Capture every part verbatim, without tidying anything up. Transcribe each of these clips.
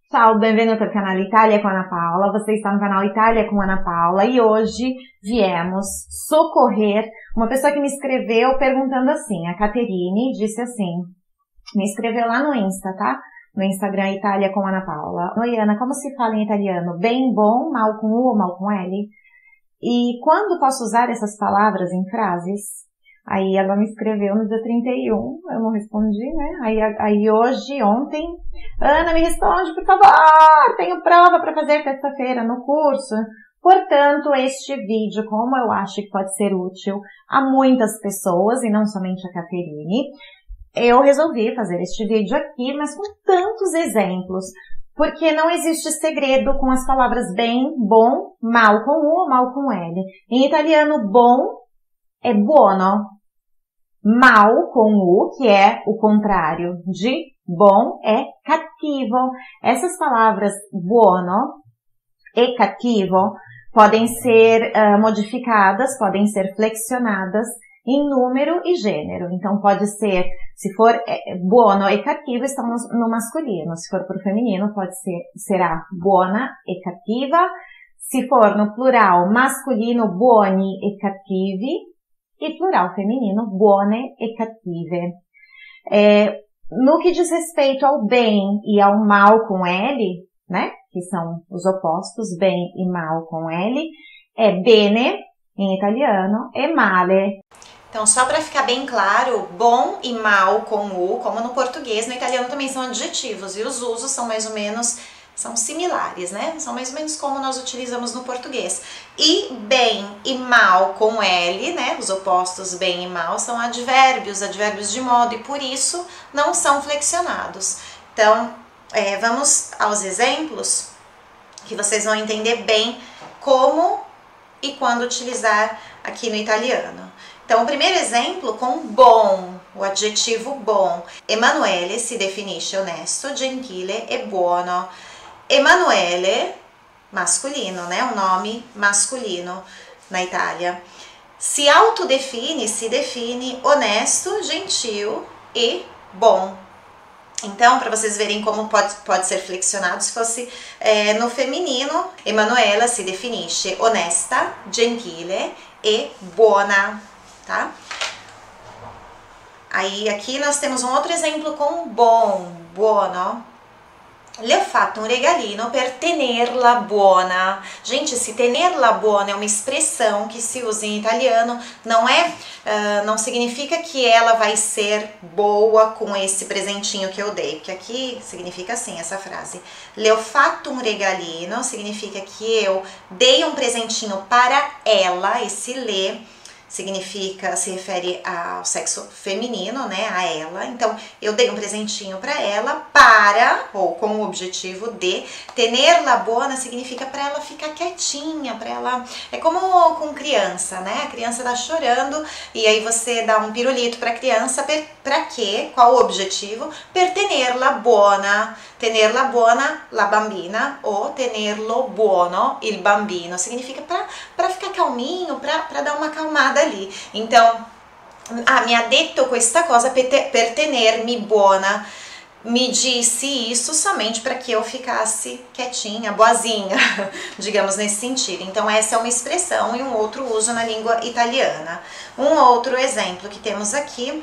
Ciao, benvenuto al canale Italia com Ana Paula. Você está no canal Itália com Ana Paula e hoje viemos socorrer uma pessoa que me escreveu perguntando assim. A Caterine disse assim, me escreveu lá no Insta, tá? No Instagram Itália com Ana Paula. Oi Ana, como se fala em italiano? Bem, bom, mal com U ou mal com L? E quando posso usar essas palavras em frases? Aí ela me escreveu no dia trinta e um, eu não respondi, né? Aí, aí hoje, ontem, Ana, me responde, por favor, tenho prova para fazer terça-feira no curso. Portanto, este vídeo, como eu acho que pode ser útil a muitas pessoas, e não somente a Caterine, eu resolvi fazer este vídeo aqui, mas com tantos exemplos, porque não existe segredo com as palavras bem, bom, mal com U ou mal com L. Em italiano, bom é buono. Mal com U, que é o contrário de bom, é cattivo. Essas palavras buono e cattivo podem ser uh, modificadas, podem ser flexionadas em número e gênero. Então pode ser, se for é, buono e cattivo, estão no, no masculino. Se for para o feminino, pode ser, será buona e cattiva. Se for no plural masculino, buoni e cattivi. E plural feminino, buone e cattive. É, no que diz respeito ao bem e ao mal com L, né, que são os opostos, bem e mal com L, é bene, em italiano, e male. Então, só para ficar bem claro, bom e mal com U, como no português, no italiano também são adjetivos, e os usos são mais ou menos... são similares, né? São mais ou menos como nós utilizamos no português. E bem e mal com L, né? Os opostos bem e mal são advérbios, advérbios de modo, e por isso não são flexionados. Então, é, vamos aos exemplos, que vocês vão entender bem como e quando utilizar aqui no italiano. Então, o primeiro exemplo com bom, o adjetivo bom. Emanuele si definisce onesto, gentile e buono. Emanuele, masculino, né? Um nome masculino na Itália. Se autodefine, se define honesto, gentil e bom. Então, para vocês verem como pode, pode ser flexionado, se fosse é, no feminino, Emanuela si definisce onesta, gentile e buona, tá? Aí, aqui nós temos um outro exemplo com bom, buono. Le ho fatto un regalino per tenerla buona. Gente, esse tenerla buona é uma expressão que se usa em italiano, não é, uh, não significa que ela vai ser boa com esse presentinho que eu dei, porque aqui significa assim essa frase. Le ho fatto un regalino significa que eu dei um presentinho para ela, esse le significa, se refere ao sexo feminino, né, a ela. Então, eu dei um presentinho para ela para, ou com o objetivo de, tenerla buona significa para ela ficar quietinha, para ela, é como com criança, né, a criança tá chorando e aí você dá um pirulito para a criança, para quê? Qual o objetivo? Per tenerla buona, tenerla buona la bambina, ou tenerlo buono il bambino, significa para ficar calminho, para dar uma acalmada ali. Então, ah, mi ha detto questa cosa per, te, per tenermi buona, me disse isso somente para que eu ficasse quietinha, boazinha, digamos nesse sentido. Então essa é uma expressão e um outro uso na língua italiana. Um outro exemplo que temos aqui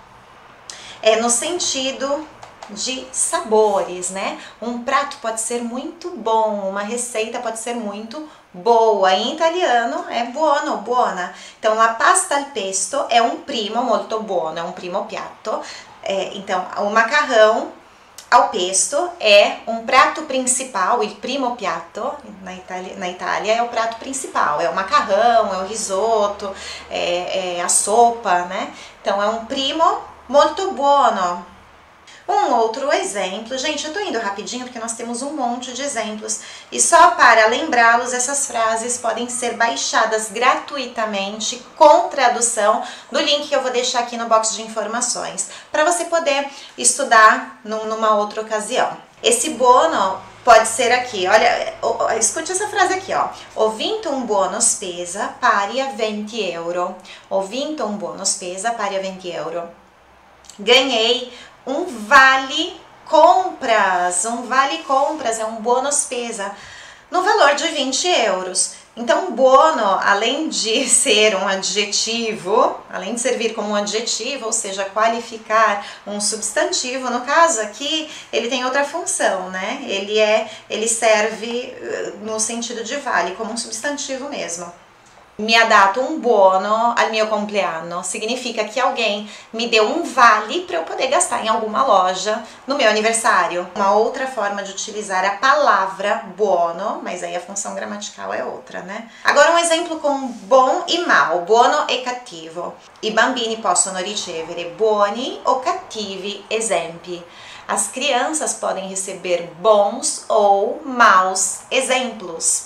é no sentido de sabores, né? Um prato pode ser muito bom, uma receita pode ser muito boa. Em italiano é buono, buona. Então, la pasta al pesto é um primo molto buono, é um primo piatto. É, então, o macarrão ao pesto é um prato principal, il primo piatto, na Itália, na Itália é o prato principal, é o macarrão, é o risoto, é, é a sopa, né? Então, é um primo molto buono. Um outro exemplo, gente, eu tô indo rapidinho porque nós temos um monte de exemplos e só para lembrá-los, essas frases podem ser baixadas gratuitamente com tradução do link que eu vou deixar aqui no box de informações para você poder estudar numa outra ocasião. Esse buono pode ser aqui, olha, escute essa frase aqui, ó. Ho vinto un buono spesa pari a venti euro. Ho vinto un buono spesa pari a venti euro. Ganhei um vale compras, um vale compras, é um buono spesa, no valor de vinte euros. Então, buono, além de ser um adjetivo, além de servir como um adjetivo, ou seja, qualificar um substantivo, no caso aqui, ele tem outra função, né? Ele, é, ele serve no sentido de vale, como um substantivo mesmo. Mi ha dato un buono al mio compleanno, significa que alguém me deu um vale para eu poder gastar em alguma loja no meu aniversário. Uma outra forma de utilizar a palavra buono, mas aí a função gramatical é outra, né? Agora um exemplo com bom e mal, buono e cattivo. I bambini possono ricevere buoni o cattivi esempi. As crianças podem receber bons ou maus exemplos.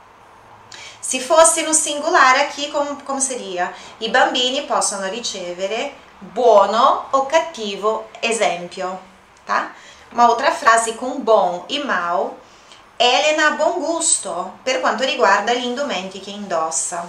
Se fosse no singular aqui, como, como seria? I bambini possono ricevere buono o cattivo esempio, tá? Uma outra frase com bom e mal. Elena ha buon gusto per quanto riguarda gli indumenti che indossa.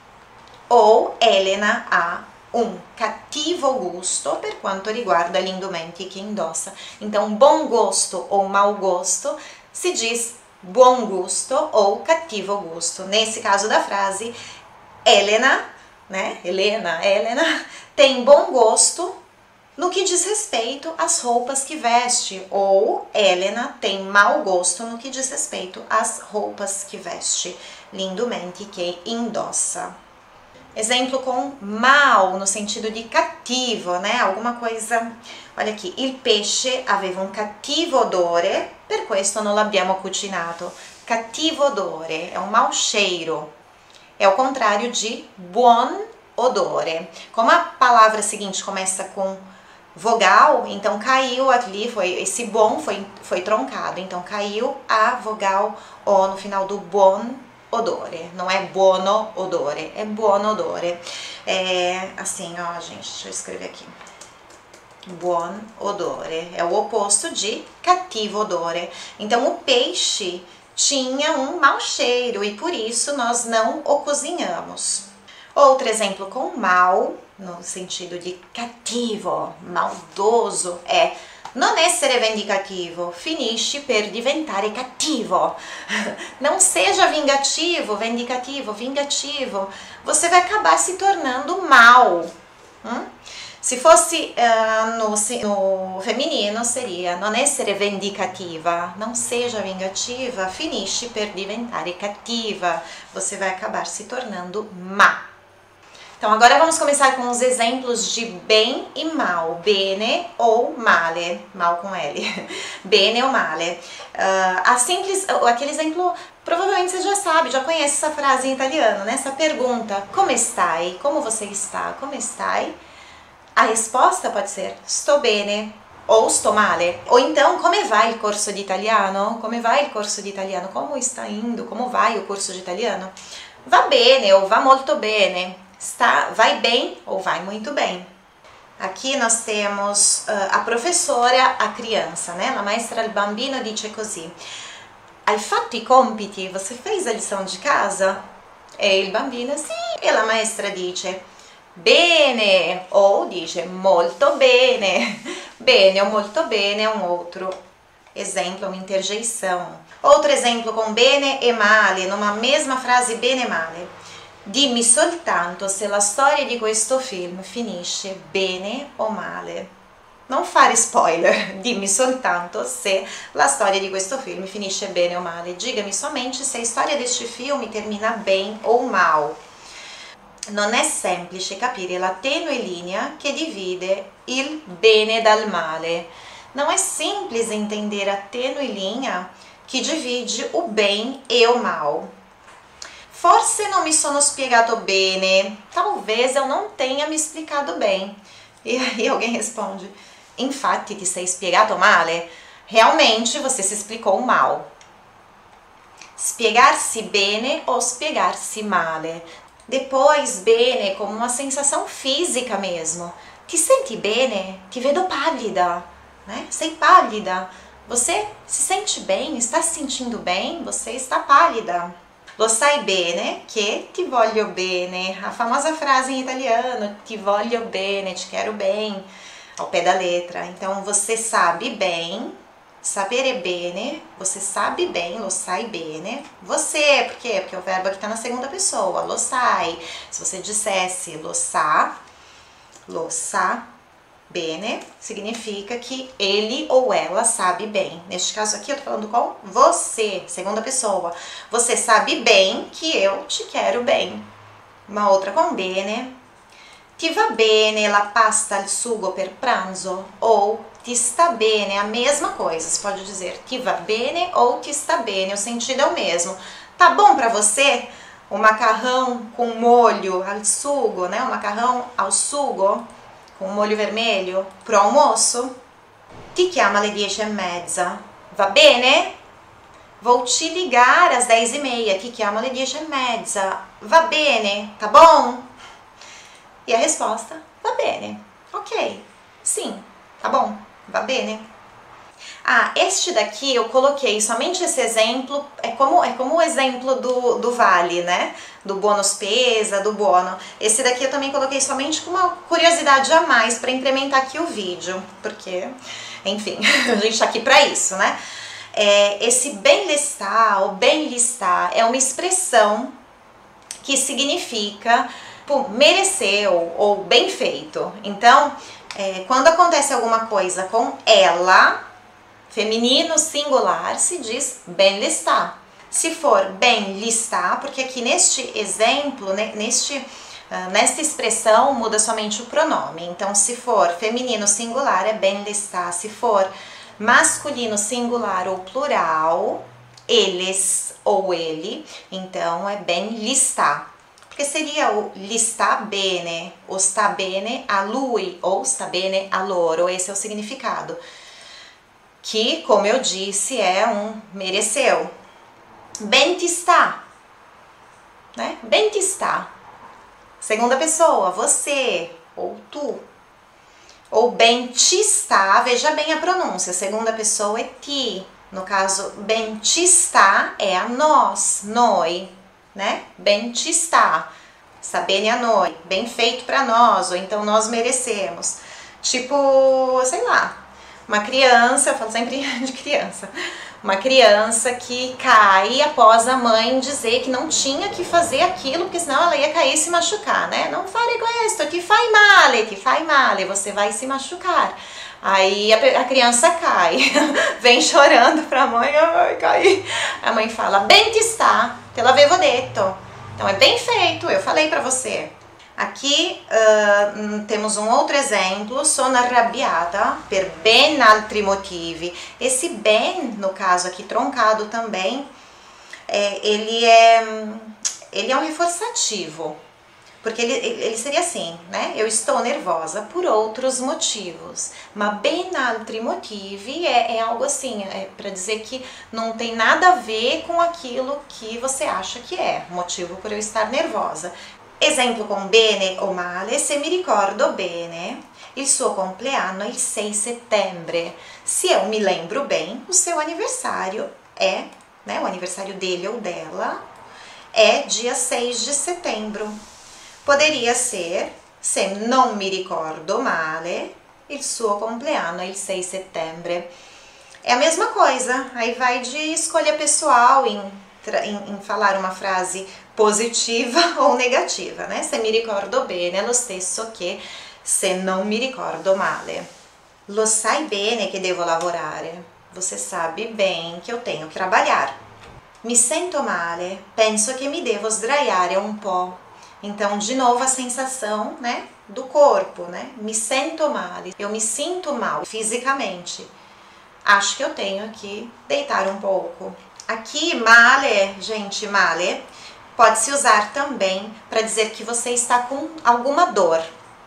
Ou Elena ha un cattivo gusto per quanto riguarda gli indumenti che indossa. Então, bom gosto ou mau gosto se diz buon gusto ou cattivo gusto. Nesse caso da frase, Helena, né, Helena, Helena, tem bom gosto no que diz respeito às roupas que veste, ou Helena tem mau gosto no que diz respeito às roupas que veste, gli indumenti che indossa. Exemplo com mal, no sentido de cattivo, né? Alguma coisa... Olha aqui, il pesce aveva un cattivo odore, per questo non l'abbiamo cucinato. Cattivo odore, é um mau cheiro. É o contrário de buon odore. Como a palavra seguinte começa com vogal, então caiu ali, foi, esse bom foi, foi troncado. Então caiu a vogal O no final do buon odore, não é buono odore, é buon odore. É assim, ó, gente, deixa eu escrever aqui. Buon odore é o oposto de cattivo odore. Então o peixe tinha um mau cheiro e por isso nós não o cozinhamos. Outro exemplo com mal, no sentido de cattivo, maldoso, é non essere vendicativo, finisce per diventare cattivo. Não seja vingativo, vendicativo, vingativo. Você vai acabar se tornando mal. Hum? Se fosse uh, no, no feminino seria non essere vendicativa, não seja vingativa, finisce per diventare cattiva. Você vai acabar se tornando má. Então agora vamos começar com os exemplos de bem e mal, bene ou male, mal com L, bene ou male. Uh, a simples, aquele exemplo, provavelmente você já sabe, já conhece essa frase em italiano, né? Essa pergunta, come stai? Como você está? Come stai? A resposta pode ser sto bene ou sto male. Ou então, come vai il corso di italiano? Come vai il corso di italiano? Como está indo? Como vai o curso de italiano? Va bene ou va molto bene. Está, vai bem ou vai muito bem. Aqui nós temos uh, a professora, a criança, né? La maestra al bambino dice così. Hai fatto i compiti? Você fez a lição de casa? E il bambino, sì. E la maestra dice bene ou dice molto bene. Bene ou molto bene é um outro exemplo, uma interjeição. Outro exemplo com bene e male, numa mesma frase bene e male. Dimmi soltanto se la storia di questo film finisce bene o male. Non fare spoiler, dimmi soltanto se la storia di questo film finisce bene o male. Diga-me somente se a storia deste filme termina bem ou mal. Non è semplice capire la tenue linea che divide il bene dal male. Não é simples entender a tênue linha que divide o bem e o mal. Forse non mi sono spiegato bene. Talvez eu não tenha me explicado bem. E aí alguém responde, infatti ti sei spiegato male. Realmente você se explicou mal. Spiegarsi bene ou spiegarsi male. Depois, bene como uma sensação física mesmo. Ti senti bene? Ti vedo pallida, né? Sei pallida. Você se sente bem? Está se sentindo bem? Você está pálida. Lo sai bene che ti voglio bene. A famosa frase em italiano, ti voglio bene, te quero bem, ao pé da letra. Então, você sabe bem sapere bene, você sabe bem, lo sai bene. Você, por quê? Porque o verbo aqui está na segunda pessoa, lo sai. Se você dissesse lo sa, lo sa bene, significa que ele ou ela sabe bem. Neste caso aqui eu tô falando com você, segunda pessoa. Você sabe bem que eu te quero bem. Uma outra com bene. Ti va bene la pasta al sugo per pranzo? Ou ti sta bene, a mesma coisa. Você pode dizer ti va bene ou ti sta bene, o sentido é o mesmo. Tá bom pra você o macarrão com molho al sugo, né? O macarrão ao sugo com molho vermelho pro almoço? Ti chiama alle dieci e mezza? Va bene? Vou te ligar às dez e meia. Ti chiama alle dieci e mezza? Va bene? Tá bom? E a resposta, va bene. Ok, sim, tá bom, va bene. Ah, este daqui eu coloquei somente esse exemplo, é como, é como o exemplo do, do vale, né? Do bônus pesa, do bono. Esse daqui eu também coloquei somente com uma curiosidade a mais para incrementar aqui o vídeo, porque, enfim, a gente tá aqui para isso, né? É, esse bem listar ou bem listar é uma expressão que significa pô, mereceu ou bem feito. Então, é, quando acontece alguma coisa com ela, feminino singular, se diz bem listar. Se for bem listar, porque aqui neste exemplo, né, neste, uh, nesta expressão muda somente o pronome. Então, se for feminino singular, é bem listar. Se for masculino singular ou plural, eles ou ele, então é bem listar. Porque seria o listar bene, o sta bene a lui ou sta bene a loro, esse é o significado. Que, como eu disse, é um mereceu. Ben ti sta, né? Ben ti sta. Segunda pessoa, você ou tu. Ou ben ti sta, veja bem a pronúncia, segunda pessoa é ti. No caso, ben ti sta é a nós, noi. Né? Ben ti sta, sta bene a noi, bem feito para nós, ou então nós merecemos. Tipo, sei lá, uma criança, eu falo sempre de criança, uma criança que cai após a mãe dizer que não tinha que fazer aquilo, porque senão ela ia cair e se machucar, né? Não fare questo, ti fai male, ti fai male, você vai se machucar. Aí a, a criança cai, vem chorando pra mãe, ai, caí. A mãe fala, ben ti sta, te l'avevo detto. Então é bem feito, eu falei pra você. Aqui uh, temos um outro exemplo, sono arrabbiata per ben altri motivi. Esse ben, no caso aqui troncado também, é, ele, é, ele é um reforçativo. Porque ele, ele seria assim, né? Eu estou nervosa por outros motivos. Ma ben altri motivi é, é algo assim, é para dizer que não tem nada a ver com aquilo que você acha que é motivo por eu estar nervosa. Exemplo com bene o male, se mi ricordo bene, il suo compleanno è il sei settembre. Se eu me lembro bem, o seu aniversário é, né? O aniversário dele ou dela é dia seis de setembro. Poderia ser, se non mi ricordo male, il suo compleanno è il sei settembre. É a mesma coisa, aí vai de escolha pessoal em, em, em falar uma frase positiva ou negativa, né? Se mi ricordo bene è lo stesso che se non mi ricordo male. Lo sai bene che devo lavorare. Você sabe bem que eu tenho que trabalhar. Mi sento male, penso che mi devo sdraiare un po'. Então, de novo, a sensação, né, do corpo, né? Me sinto mal, eu me sinto mal fisicamente. Acho que eu tenho que deitar um pouco. Aqui, male, gente, male, pode se usar também para dizer que você está com alguma dor.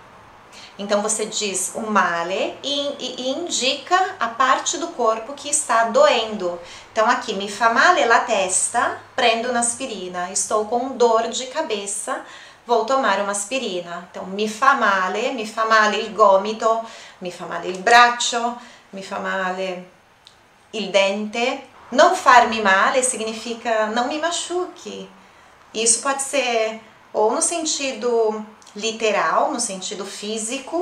Então, você diz o male e, e, e indica a parte do corpo que está doendo. Então, aqui, mi fa male la testa, prendo un'aspirina. Estou com dor de cabeça, vou tomar uma aspirina. Então, mi fa male, mi fa male il gomito, mi fa male il braccio, mi fa male il dente. Não far-me male significa não me machuque. Isso pode ser ou no sentido literal, no sentido físico,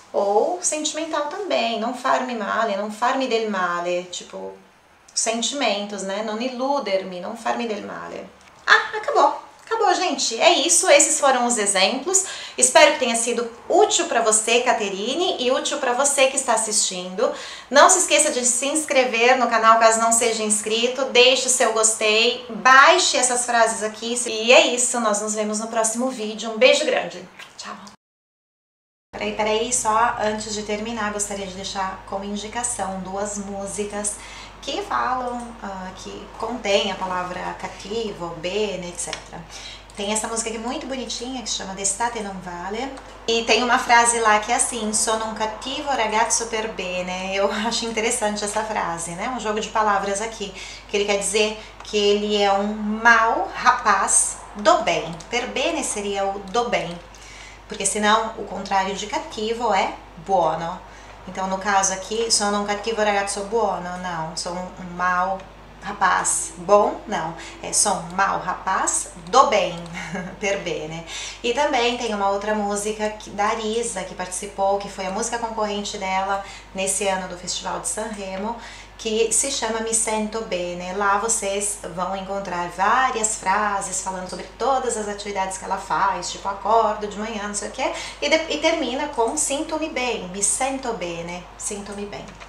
Ou sentimental também, non farmi male, non farmi del male, tipo, sentimentos, né? Non illudermi, non farmi del male. Ah, acabou! Acabou, gente. É isso, esses foram os exemplos. Espero que tenha sido útil para você, Caterine, e útil para você que está assistindo. Não se esqueça de se inscrever no canal caso não seja inscrito, deixe o seu gostei, baixe essas frases aqui. E é isso, nós nos vemos no próximo vídeo. Um beijo grande. Tchau. Peraí, peraí, só antes de terminar, gostaria de deixar como indicação duas músicas que falam, uh, que contém a palavra cattivo, bene, etcétera. Tem essa música aqui muito bonitinha que se chama D'estate non vale. E tem uma frase lá que é assim, sono un cattivo ragazzo per bene. Eu acho interessante essa frase, né? Um jogo de palavras aqui, que ele quer dizer que ele é um mau rapaz do bem. Per bene seria o do bem, porque senão o contrário de cattivo é buono. Então, no caso aqui, sono un cattivo ragazzo buono? Não. Sou um, um mau rapaz bom? Não. É, sou um mau rapaz do bem, per bene. E também tem uma outra música que, da Arisa, que participou, que foi a música concorrente dela nesse ano do Festival de Sanremo, que se chama Me Sento Bene. Lá vocês vão encontrar várias frases falando sobre todas as atividades que ela faz, tipo acordo de manhã, não sei o que, e, de, e termina com sinto-me bem, me sento bene, sinto-me bem.